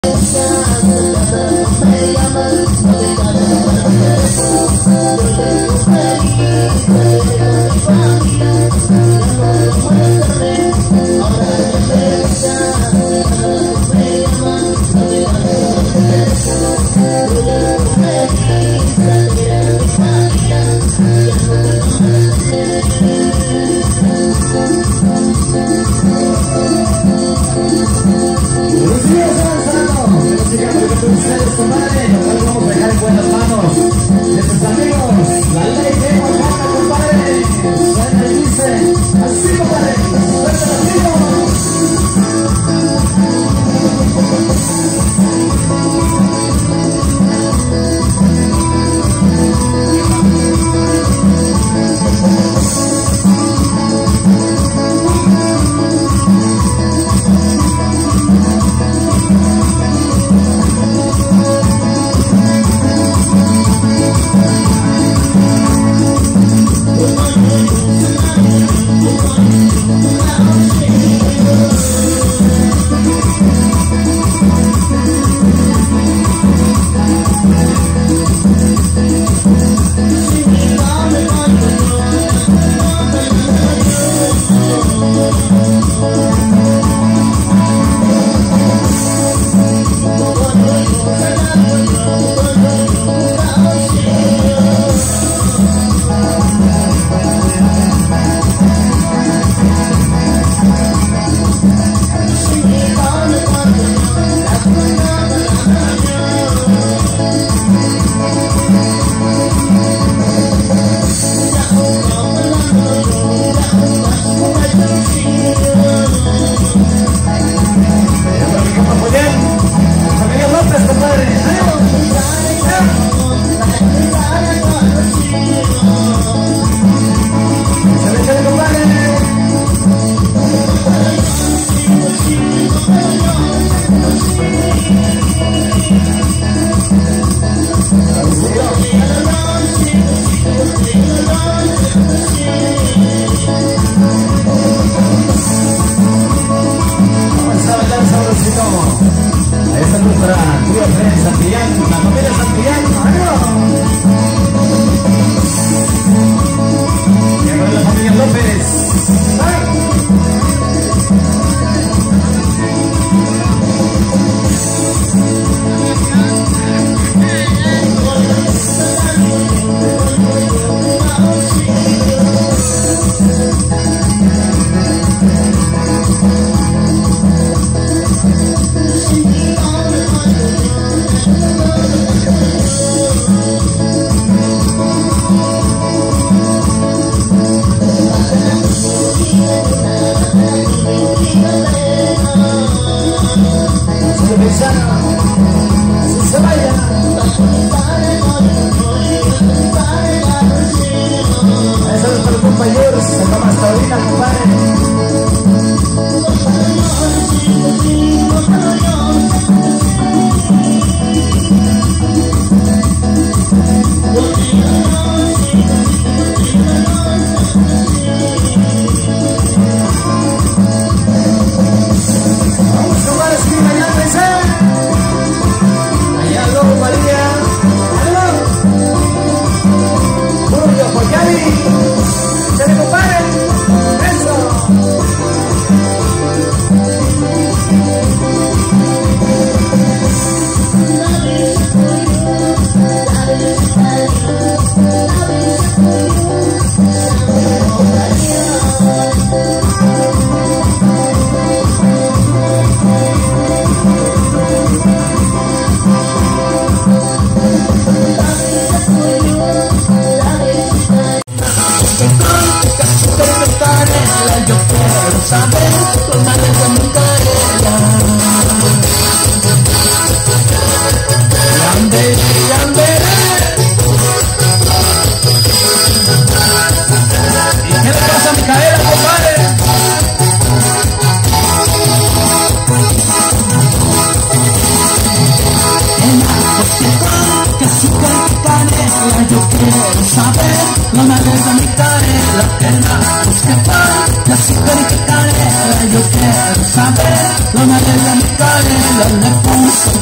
No me deja mi canela, que nada, pues que para, la azúcar y que canela, yo quiero saber. No me deja mi canela, le puso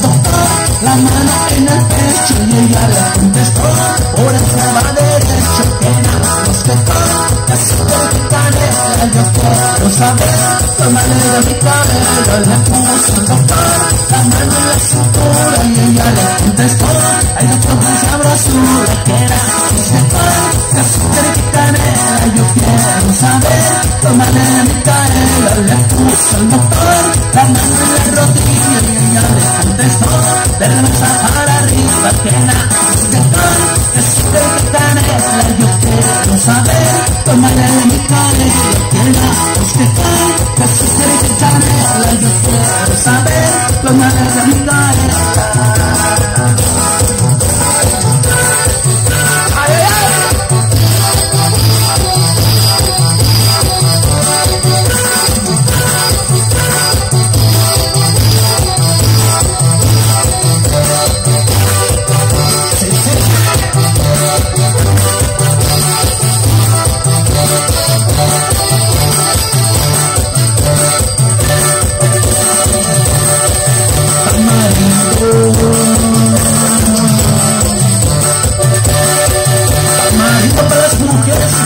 saber, tómale de mi cabello, le puso el doctor la mano en la cintura y ella le contestó, ay doctor, qué sabrosura, que era mejor que azúcar y que canela, yo quiero saber, tómale de mi cabello, le puso el doctor la mano en la rodilla y ella le contestó, de reversa para arriba, que era mejor que azúcar y que canela, yo quiero saber.